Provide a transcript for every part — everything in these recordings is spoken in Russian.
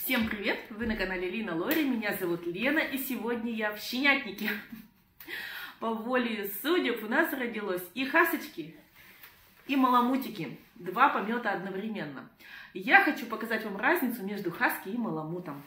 Всем привет! Вы на канале Лина Лори, меня зовут Лена, и сегодня я в щенятнике. По воле судеб у нас родилось и хасочки, и маламутики. Два помета одновременно. Я хочу показать вам разницу между хаски и маламутом.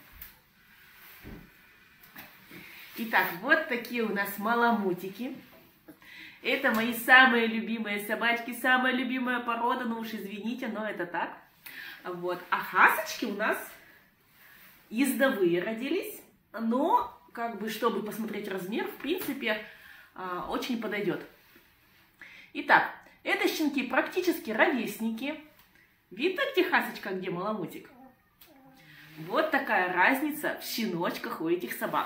Итак, вот такие у нас маламутики. Это мои самые любимые собачки, самая любимая порода, ну уж извините, но это так. Вот. А хасочки у нас ездовые родились, но, чтобы посмотреть размер, в принципе, очень подойдет. Итак, это щенки практически ровесники. Видно, где хасочка, где маламутик? Вот такая разница в щеночках у этих собак.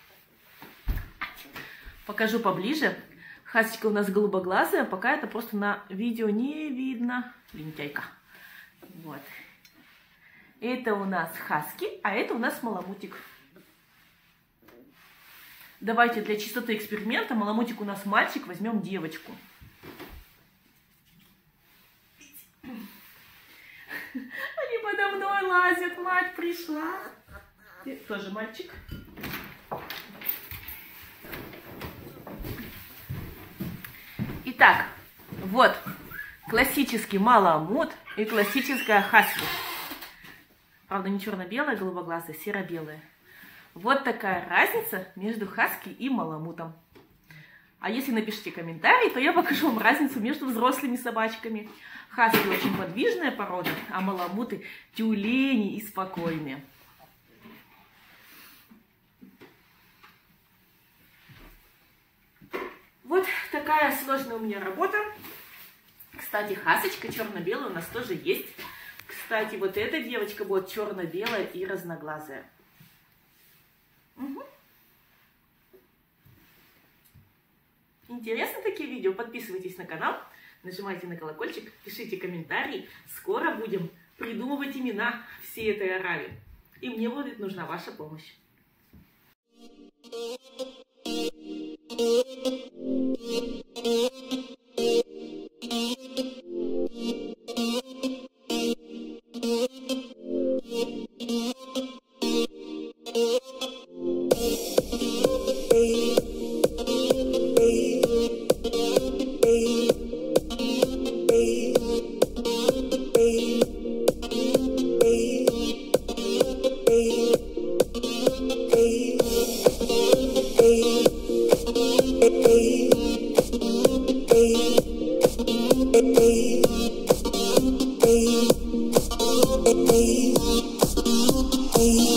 Покажу поближе. Хасочка у нас голубоглазая, пока это просто на видео не видно. Лентяйка. Вот. Это у нас хаски, а это у нас маламутик. Давайте для чистоты эксперимента, маламутик у нас мальчик, возьмем девочку. Они подо мной лазят, мать пришла. Ты тоже мальчик. Итак, вот классический маламут и классическая хаски. Правда, не черно-белая, голубоглазая, серо-белая. Вот такая разница между хаски и маламутом. А если напишите комментарий, то я покажу вам разницу между взрослыми собачками. Хаски очень подвижная порода, а маламуты тюлени и спокойные. Вот такая сложная у меня работа. Кстати, хасочка черно-белая у нас тоже есть. Кстати, вот эта девочка будет черно-белая и разноглазая. Угу. Интересно такие видео? Подписывайтесь на канал, нажимайте на колокольчик, пишите комментарии. Скоро будем придумывать имена всей этой ораве. И мне будет нужна ваша помощь. Hey.